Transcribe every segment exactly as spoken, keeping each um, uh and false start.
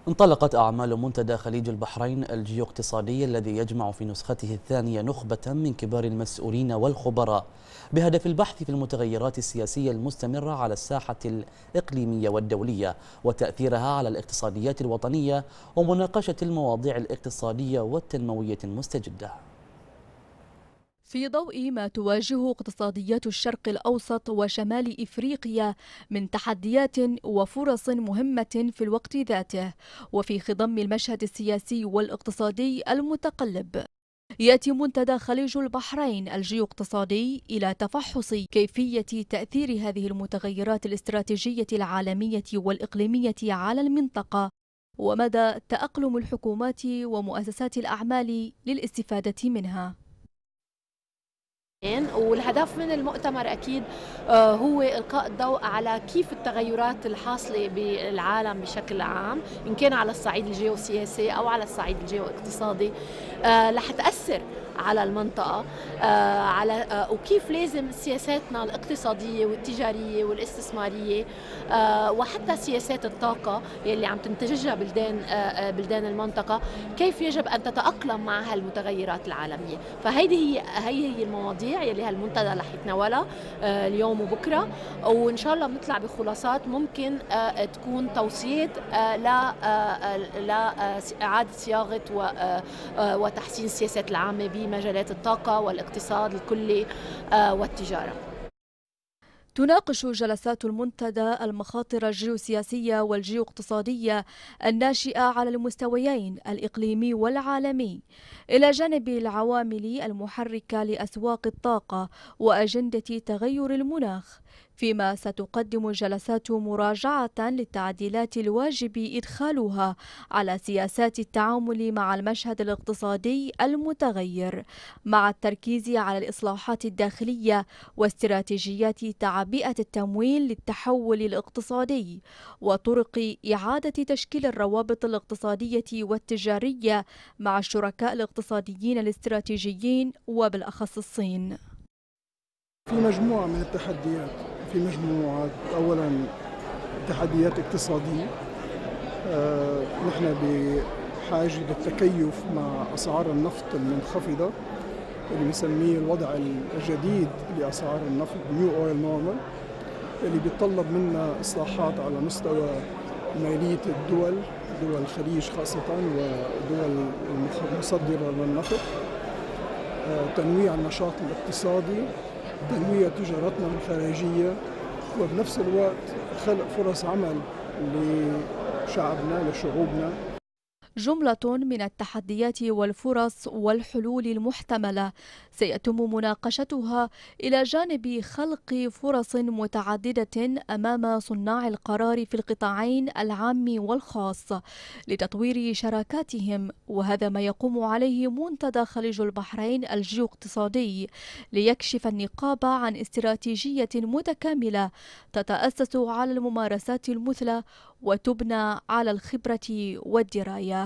انطلقت أعمال منتدى خليج البحرين الجيو اقتصادي الذي يجمع في نسخته الثانية نخبة من كبار المسؤولين والخبراء بهدف البحث في المتغيرات السياسية المستمرة على الساحة الإقليمية والدولية وتأثيرها على الاقتصاديات الوطنية ومناقشة المواضيع الاقتصادية والتنموية المستجدة. في ضوء ما تواجه اقتصاديات الشرق الأوسط وشمال إفريقيا من تحديات وفرص مهمة في الوقت ذاته، وفي خضم المشهد السياسي والاقتصادي المتقلب، يأتي منتدى خليج البحرين الجيو اقتصادي إلى تفحص كيفية تأثير هذه المتغيرات الاستراتيجية العالمية والإقليمية على المنطقة، ومدى تأقلم الحكومات ومؤسسات الأعمال للاستفادة منها. والهدف من المؤتمر أكيد هو إلقاء الضوء على كيف التغيرات الحاصلة بالعالم بشكل عام، إن كان على الصعيد الجيوسياسي أو على الصعيد الجيواقتصادي، رح تأثر على المنطقة، على وكيف لازم سياساتنا الاقتصادية والتجارية والاستثمارية وحتى سياسات الطاقة يلي عم تنتجها بلدان بلدان المنطقة، كيف يجب أن تتأقلم مع هالمتغيرات العالمية. فهيدي هي هي هي المواضيع يلي هالمنتدى رح يتناولها اليوم وبكره، وإن شاء الله بنطلع بخلاصات ممكن تكون توصيات لإعادة صياغة وتحسين السياسات العامة بمجالات الطاقة والاقتصاد الكلي والتجارة. تناقش جلسات المنتدى المخاطر الجيوسياسية والجيواقتصادية الناشئة على المستويين الإقليمي والعالمي، إلى جانب العوامل المحركة لأسواق الطاقة وأجندة تغير المناخ، فيما ستقدم الجلسات مراجعة للتعديلات الواجب إدخالها على سياسات التعامل مع المشهد الاقتصادي المتغير، مع التركيز على الإصلاحات الداخلية واستراتيجيات تعبئة التمويل للتحول الاقتصادي وطرق إعادة تشكيل الروابط الاقتصادية والتجارية مع الشركاء الاقتصاديين الاستراتيجيين وبالأخص الصين. في مجموعة من التحديات، في مجموعة أولا تحديات اقتصادية، آه، نحن بحاجة للتكيف مع أسعار النفط المنخفضة اللي بنسميه الوضع الجديد لأسعار النفط نيو أويل نورمال، اللي بيتطلب منا إصلاحات على مستوى مالية الدول، دول الخليج خاصة ودول المصدرة للنفط، آه، تنويع النشاط الاقتصادي، تنويع تجارتنا الخارجية، وبنفس الوقت خلق فرص عمل لشعبنا لشعوبنا. جملة من التحديات والفرص والحلول المحتملة سيتم مناقشتها إلى جانب خلق فرص متعددة أمام صناع القرار في القطاعين العام والخاص لتطوير شراكاتهم، وهذا ما يقوم عليه منتدى خليج البحرين الجيو اقتصادي ليكشف النقاب عن استراتيجية متكاملة تتأسس على الممارسات المثلى وتبنى على الخبرة والدراية.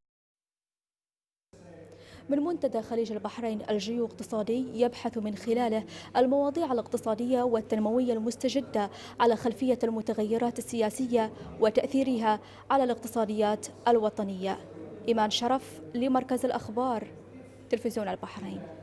من منتدى خليج البحرين الجيو اقتصادي يبحث من خلاله المواضيع الاقتصادية والتنموية المستجدة على خلفية المتغيرات السياسية وتأثيرها على الاقتصاديات الوطنية. إيمان شرف لمركز الأخبار تلفزيون البحرين.